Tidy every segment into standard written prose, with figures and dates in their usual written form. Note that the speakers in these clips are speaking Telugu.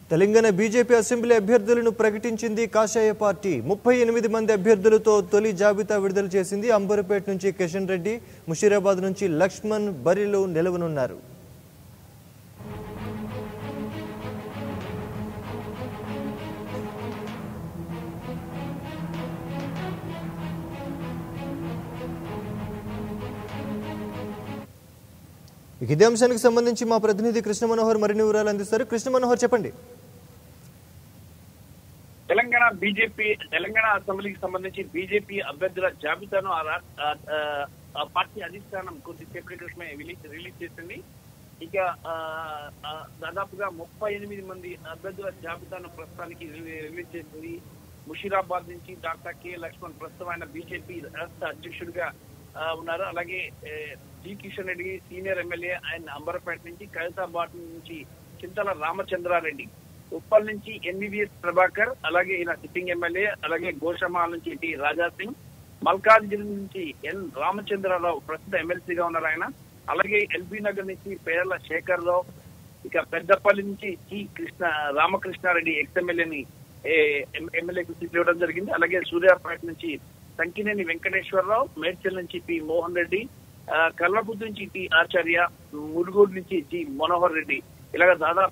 తెలంగాణ బీజేపీ అసెంబ్లీ అభ్యర్థులను ప్రకటించింది కాషాయ పార్టీ 38 మంది అభ్యర్థులతో తొలి జాబితా విడుదల చేసింది అంబర్పేట నుంచి కిషన్ రెడ్డి ముషీరాబాద్ నుంచి లక్ష్మణ్ బరిలో నిలవనున్నారు ఇదే అంశానికి సంబంధించి మా ప్రతినిధి కృష్ణ మనోహర్ మరిన్ని వివరాలు అందిస్తారు కృష్ణ మనోహర్ చెప్పండి తెలంగాణ అసెంబ్లీకి సంబంధించి బీజేపీ అభ్యర్థుల జాబితాను ఆ పార్టీ అధిష్టానం కొద్దిసేపటి క్రితమే రిలీజ్ చేసింది ఇక దాదాపుగా 38 మంది అభ్యర్థుల జాబితాను ప్రస్తుతానికి రిలీజ్ చేసింది ముషీరాబాద్ నుంచి డాక్టర్ కె లక్ష్మణ్ ప్రస్తుతం ఆయన బీజేపీ రాష్ట్ర అధ్యక్షుడిగా ఉన్నారు అలాగే G Kishan Reddy senior MLA ఆయన అంబర్పేట నుంచి ఖైరతాబాద్ నుంచి చింతల రామచంద్రారెడ్డి ఉప్పల్ నుంచి ఎన్వివిఎస్ ప్రభాకర్ అలాగే ఈయన సిట్టింగ్ ఎమ్మెల్యే అలాగే గోషమాల్ నుంచి టి రాజా సింగ్ మల్కాజ్గిరి నుంచి ఎన్ రామచంద్రరావు ప్రస్తుత ఎమ్మెల్సీగా ఉన్నారు ఆయన అలాగే ఎల్బీ నగర్ నుంచి పేర్ల శేఖర్ రావు ఇక పెద్దపల్లి నుంచి టి రామకృష్ణారెడ్డి ఎక్స్ ఎమ్మెల్యేని ఎమ్మెల్యేకు సీట్లు ఇవ్వడం జరిగింది అలాగే సూర్యాపేట నుంచి సంకినేని వెంకటేశ్వరరావు మేడ్చల్ నుంచి పి మోహన్ రెడ్డి కల్వకుర్తి నుంచి టి ఆచార్య ములుగూరు నుంచి టి మనోహర్ రెడ్డి ఇలాగ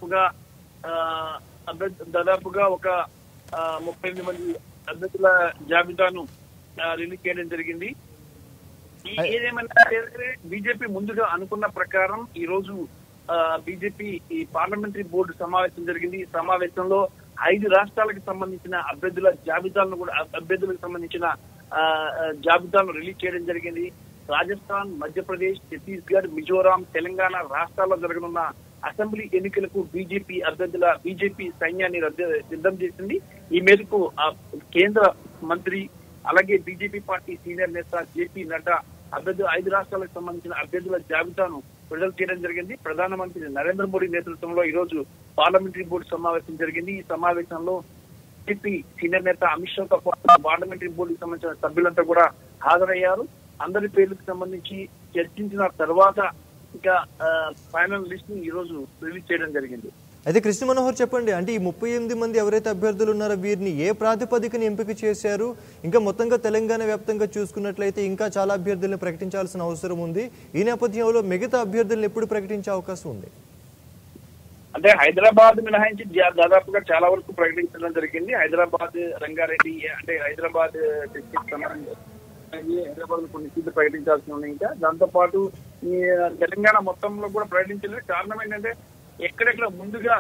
దాదాపుగా ఒక 38 మంది అభ్యర్థుల జాబితాను రిలీజ్ చేయడం జరిగింది ఏదేమన్నా బీజేపీ ముందుగా అనుకున్న ప్రకారం ఈ రోజు బీజేపీ ఈ పార్లమెంటరీ బోర్డు సమావేశం జరిగింది ఈ సమావేశంలో 5 రాష్ట్రాలకు సంబంధించిన అభ్యర్థులకు సంబంధించిన జాబితాను రిలీజ్ చేయడం జరిగింది రాజస్థాన్ మధ్యప్రదేశ్ ఛత్తీస్గఢ్ మిజోరాం తెలంగాణ రాష్ట్రాల్లో జరగనున్న అసెంబ్లీ ఎన్నికలకు బీజేపీ సైన్యాన్ని సిద్ధం చేసింది ఈ మేరకు కేంద్ర మంత్రి అలాగే బీజేపీ పార్టీ సీనియర్ నేత జేపీ నడ్డా 5 రాష్ట్రాలకు సంబంధించిన అభ్యర్థుల జాబితాను విడుదల చేయడం జరిగింది ప్రధానమంత్రి నరేంద్ర మోడీ నేతృత్వంలో ఈ రోజు పార్లమెంటరీ బోర్డు సమావేశం జరిగింది ఈ సమావేశంలో బీజేపీ సీనియర్ నేత అమిత్ షాతో పాటు పార్లమెంటరీ బోర్డుకు సంబంధించిన సభ్యులంతా కూడా హాజరయ్యారు అందరి పేర్లకు సంబంధించి చర్చించిన తర్వాత ఇంకా ఫైనల్ లిస్ట్ ని ఈ రోజు రిలీజ్ చేయడం జరిగింది అయితే కృష్ణ మనోహర్ చెప్పండి అంటే ఈ 38 మంది ఎవరైతే అభ్యర్థులు ఉన్నారో వీరిని ఏ ప్రాతిపదికన ఎంపిక చేశారు ఇంకా మొత్తంగా తెలంగాణ వ్యాప్తంగా చూసుకున్నట్లయితే ఇంకా చాలా అభ్యర్థులను ప్రకటించాల్సిన అవసరం ఉంది ఈ నేపథ్యంలో మిగతా అభ్యర్థులను ఎప్పుడు ప్రకటించే అవకాశం ఉంది అంటే హైదరాబాద్ మినహాయించి దాదాపుగా చాలా వరకు ప్రకటించడం జరిగింది హైదరాబాద్ రంగారెడ్డి అంటే హైదరాబాద్ డిస్ట్రిక్ట్ హైదరాబాద్ లో కొన్ని సీట్లు ప్రకటించాల్సి ఉన్నాయి ఇంకా దాంతో పాటు ఈ తెలంగాణ మొత్తంలో కూడా ప్రకటించలేదు కారణం ఏంటంటే ఎక్కడెక్కడ ముందుగా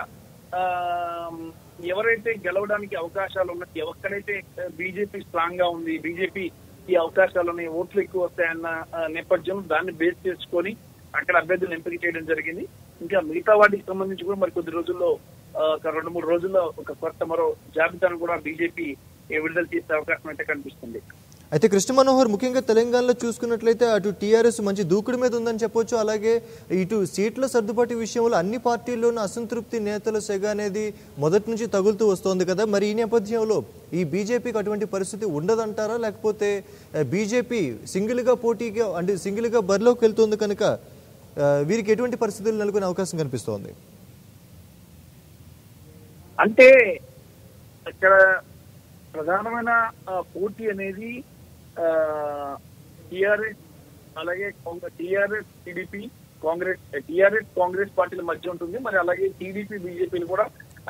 ఎవరైతే గెలవడానికి అవకాశాలు ఉన్నాయి ఎక్కడైతే బీజేపీ స్ట్రాంగ్ గా ఉంది బీజేపీ ఈ అవకాశాలు ఉన్నాయి ఓట్లు ఎక్కువ వస్తాయన్న నేపథ్యం దాన్ని బేస్ చేసుకొని అక్కడ అభ్యర్థులను ఎంపిక చేయడం జరిగింది ఇంకా మిగతా వాటికి సంబంధించి కూడా మరి కొద్ది రోజుల్లో ఒక 2-3 రోజుల్లో ఒక కొత్త మరో జాబితాను కూడా బీజేపీ విడుదల చేసే అవకాశం అయితే కనిపిస్తుంది అయితే కృష్ణ మనోహర్ ముఖ్యంగా తెలంగాణలో చూసుకున్నట్లయితే అటు టీఆర్ఎస్ మంచి దూకుడు మీద ఉందని చెప్పొచ్చు అలాగే ఇటు సీట్ల సర్దుబాటు విషయంలో అన్ని పార్టీల్లోనూ అసంతృప్తి నేతల సెగ అనేది మొదటి నుంచి తగులుతూ వస్తోంది కదా మరి ఈ నేపథ్యంలో ఈ బీజేపీకి అటువంటి పరిస్థితి ఉండదంటారా లేకపోతే బీజేపీ సింగిల్గా పోటీగా అంటే సింగిల్గా బరిలోకి వెళ్తుంది కనుక వీరికి ఎటువంటి పరిస్థితులు నెలకొనే అవకాశం కనిపిస్తోంది అంటే ఇక్కడ ప్రధానమైన పోటీ అనేది టిఆర్ఎస్ అలాగే టిఆర్ఎస్ టీడీపీ కాంగ్రెస్ పార్టీల మధ్య ఉంటుంది మరి అలాగే టీడీపీ బీజేపీలు కూడా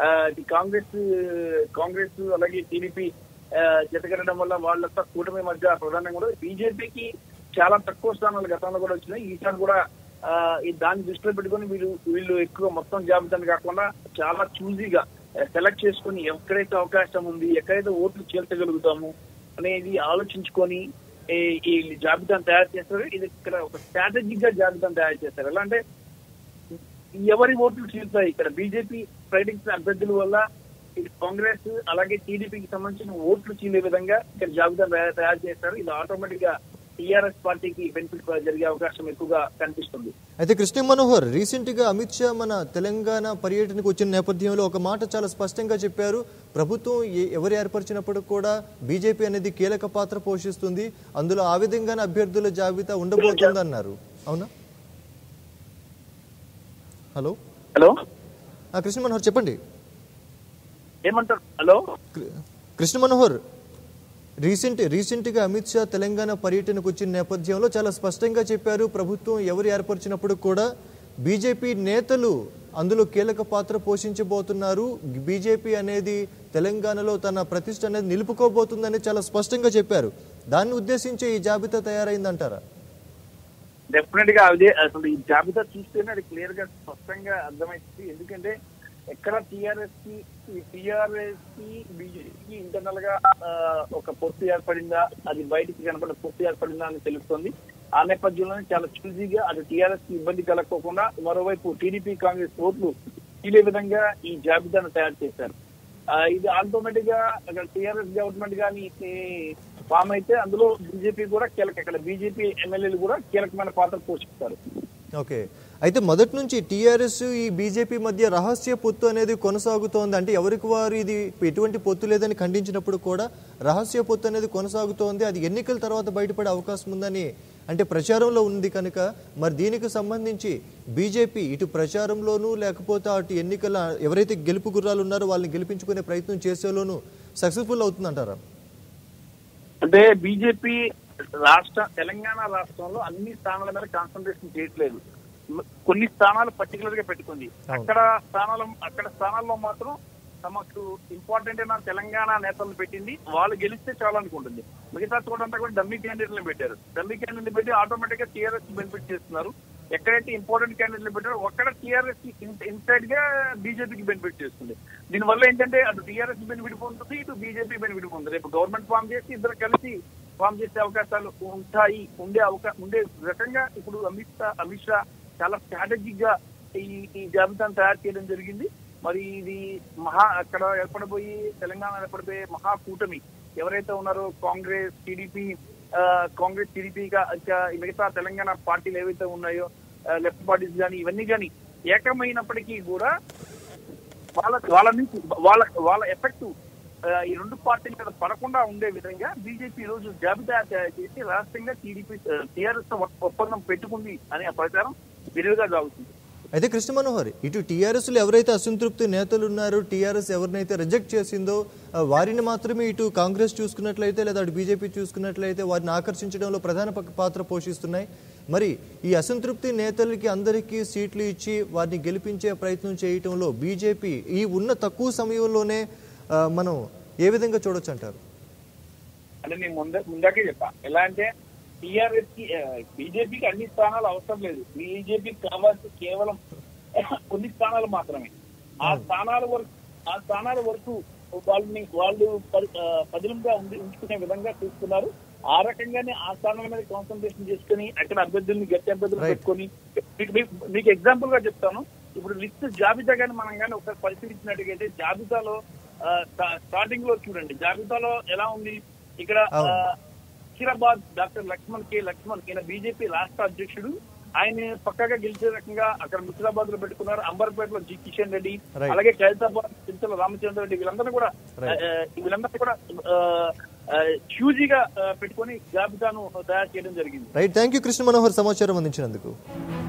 కాంగ్రెస్ అలాగే టీడీపీ జతగడడం వల్ల వాళ్ళ కూటమి మధ్య ప్రధానంగా కూడా బీజేపీకి చాలా తక్కువ స్థానాలు గతంలో కూడా వచ్చినాయి ఈసారి కూడా దాన్ని దృష్టిలో పెట్టుకుని వీళ్ళు ఎక్కువ మొత్తం జాబితాను కాకుండా చాలా చూజీగా సెలెక్ట్ చేసుకుని ఎక్కడైతే అవకాశం ఉంది ఎక్కడైతే ఓట్లు చేర్చగలుగుతాము అనేది ఆలోచించుకొని ఈ జాబితాను తయారు చేస్తారు ఇది ఇక్కడ ఒక స్ట్రాటజిక్ గా జాబితాను తయారు చేస్తారు ఎలా అంటే ఎవరి ఓట్లు చీలుతాయి ఇక్కడ బీజేపీ ప్రకటించిన అభ్యర్థుల వల్ల ఇది కాంగ్రెస్ అలాగే టీడీపీకి సంబంధించిన ఓట్లు చీలే విధంగా ఇక్కడ జాబితాను తయారు చేస్తారు ఇది ఆటోమేటిక్ గా టీఆర్ఎస్ పార్టీకి బెనిఫిట్ జరిగే అవకాశం ఎక్కువగా కనిపిస్తుంది అయితే కృష్ణ మనోహర్ రీసెంట్ గా అమిత్ షా మన తెలంగాణ పర్యటనకు వచ్చిన నేపథ్యంలో ఒక మాట చాలా స్పష్టంగా చెప్పారు ప్రభుత్వం ఎవరు ఏర్పరిచినప్పుడు కూడా బీజేపీ అనేది కీలక పాత్ర పోషిస్తుంది అందులో ఆ విధంగానే అభ్యర్థుల జాబితా ఉండబోతుంది అన్నారు అవునా హలో కృష్ణ మనోహర్ చెప్పండి ఏమంటారు? హలో కృష్ణ మనోహర్, రీసెంట్ గా అమిత్ షా తెలంగాణ పర్యటనకు వచ్చిన నేపథ్యంలో చాలా స్పష్టంగా చెప్పారు, ప్రభుత్వం ఎవరు ఏర్పరిచినప్పుడు కూడా బీజేపీ నేతలు అందులో కీలక పాత్ర పోషించబోతున్నారు, బీజేపీ అనేది తెలంగాణలో తన ప్రతిష్ట అనేది నిలుపుకోబోతుందని చాలా స్పష్టంగా చెప్పారు. దాన్ని ఉద్దేశించి ఈ జాబితా తయారైందంటారా? డెఫినెట్ గా అదే. అసలు ఈ జాబితా చూస్తేనే అది క్లియర్ గా స్పష్టంగా అర్థమైంది. ఎందుకంటే ఎక్కడ టీఆర్ఎస్ కి బీజేపీకి ఇంటర్నల్ గా ఒక పొత్తు ఏర్పడిందా, అది బయటికి కనపడే పొత్తు ఏర్పడిందా అని తెలుస్తుంది. ఆ నేపథ్యంలోనే చాలా చూజీగా అది టీఆర్ఎస్ కి ఇబ్బంది కలగకోకుండా మరోవైపు టీడీపీ కాంగ్రెస్ ఓట్లు తీలే విధంగా ఈ జాబితాను తయారు చేశారు. ఇది ఆటోమేటిక్ గా అక్కడ టీఆర్ఎస్ గవర్నమెంట్ గాని ఫామ్ అయితే అందులో బీజేపీ కూడా ఇక్కడ బీజేపీ ఎమ్మెల్యేలు కూడా కీలకమైన పాత్ర పోషిస్తారు. ఓకే, అయితే మొదటి నుంచి టీఆర్ఎస్ ఈ బీజేపీ మధ్య రహస్య పొత్తు అనేది కొనసాగుతోంది. అంటే ఎవరికి వారు ఇది ఎటువంటి పొత్తు లేదని ఖండించినప్పుడు కూడా రహస్య పొత్తు అనేది కొనసాగుతోంది. అది ఎన్నికల తర్వాత బయటపడే అవకాశం ఉందని అంటే ప్రచారంలో ఉంది కనుక మరి దీనికి సంబంధించి బీజేపీ ఇటు ప్రచారంలోనూ లేకపోతే అటు ఎన్నికల ఎవరైతే గెలుపు గుర్రాలు ఉన్నారో వాళ్ళని గెలిపించుకునే ప్రయత్నం చేసేలోనూ సక్సెస్ఫుల్ అవుతుందంటారా? అంటే బీజేపీ తెలంగాణ రాష్ట్రంలో అన్ని స్థానాల మీద కాన్సన్ట్రేషన్ చేయట్లేదు. కొన్ని స్థానాలు పర్టికులర్ గా పెట్టుకుంది. అక్కడ స్థానాల్లో మాత్రం తమకు ఇంపార్టెంట్ అయిన తెలంగాణ నేతలను పెట్టింది. వాళ్ళు గెలిస్తే చాలా అనుకుంటుంది. మిగతా చోటంతా కూడా డమ్మీ క్యాండిడేట్లను పెట్టారు. డమ్మీ క్యాండిడేట్ పెట్టి ఆటోమేటిక్ గా టీఆర్ఎస్ బెనిఫిట్ చేస్తున్నారు. ఎక్కడైతే ఇంపార్టెంట్ క్యాండిడేట్లు పెట్టారో అక్కడ టీఆర్ఎస్ ఇన్సైడ్ గా బీజేపీకి బెనిఫిట్ చేస్తుంది. దీనివల్ల ఏంటంటే అటు టీఆర్ఎస్ బెనిఫిట్ పొందుతుంది, ఇటు బీజేపీ బెనిఫిట్ పొందుతుంది. రేపు గవర్నమెంట్ ఫామ్ చేసి ఇద్దరు కలిసి ఫామ్ చేసే అవకాశాలు ఉండే రకంగా ఇప్పుడు అమిత్ షా చాలా స్ట్రాటజిక్ గా ఈ జాబితాను తయారు చేయడం జరిగింది. మరి ఇది అక్కడ ఏర్పడబోయి తెలంగాణ ఏర్పడిపోయే మహాకూటమి ఎవరైతే ఉన్నారో కాంగ్రెస్ టీడీపీగా మిగతా తెలంగాణ పార్టీలు ఏవైతే ఉన్నాయో లెఫ్ట్ పార్టీస్ కానీ ఇవన్నీ కానీ ఏకమైనప్పటికీ కూడా వాళ్ళ ఎఫెక్ట్ ఈ రెండు పార్టీల మీద పడకుండా ఉండే విధంగా బీజేపీ ఈ రోజు జాబితా తయారు చేసి రాష్ట్రంగా టీఆర్ఎస్ ఒప్పందం పెట్టుకుంది అనే ప్రచారం విరివిగా సాగుతుంది. అయితే కృష్ణ మనోహర్, ఇటు టీఆర్ఎస్ లో ఎవరైతే అసంతృప్తి నేతలు ఉన్నారో, టీఆర్ఎస్ ఎవరినైతే రిజెక్ట్ చేసిందో వారిని మాత్రమే ఇటు కాంగ్రెస్ చూసుకున్నట్లయితే లేదా అటు బీజేపీ చూసుకున్నట్లయితే వారిని ఆకర్షించడంలో ప్రధాన పాత్ర పోషిస్తున్నాయి. మరి ఈ అసంతృప్తి నేతలకి అందరికీ సీట్లు ఇచ్చి వారిని గెలిపించే ప్రయత్నం చేయటంలో బీజేపీ ఈ ఉన్న తక్కువ సమయంలోనే మనం ఏ విధంగా చూడొచ్చు అంటారు? అంటే నేను ముందాకే చెప్పా, ఎలా అంటే టీఆర్ఎస్ కి బీజేపీకి అన్ని స్థానాలు అవసరం లేదు. బీజేపీకి కావాల్సి కేవలం కొన్ని స్థానాలు మాత్రమే. ఆ స్థానాల వరకు వాళ్ళు పదిలంగా ఉంచుకునే విధంగా చూస్తున్నారు. ఆ రకంగానే ఆ స్థానాల మీద కాన్సన్ట్రేషన్ చేసుకుని అక్కడ గట్టి అభ్యర్థులు పెట్టుకొని మీకు ఎగ్జాంపుల్ గా చెప్తాను. ఇప్పుడు లిస్ట్ జాబితా కానీ మనం కానీ ఒకసారి పరిశీలించినట్టుగైతే జాబితాలో స్టార్టింగ్ లో చూడండి, జాబితాలో ఎలా ఉంది. ఇక్కడ హైదరాబాద్ డాక్టర్ లక్ష్మణ్ ఈయన బీజేపీ రాష్ట్ర అధ్యక్షుడు. ఆయన పక్కగా గెలిచే రకంగా అక్కడ ముషిరాబాద్ లో పెట్టుకున్నారు. అంబర్పేటలో జి కిషన్ రెడ్డి, అలాగే ఖైరతాబాద్ చింతల రామచంద్ర రెడ్డి వీళ్ళందరూ కూడా చూజీగా పెట్టుకుని జాబితాను తయారు చేయడం జరిగింది. Right, thank you Krishna Manohar సమాచారం అందించినందుకు.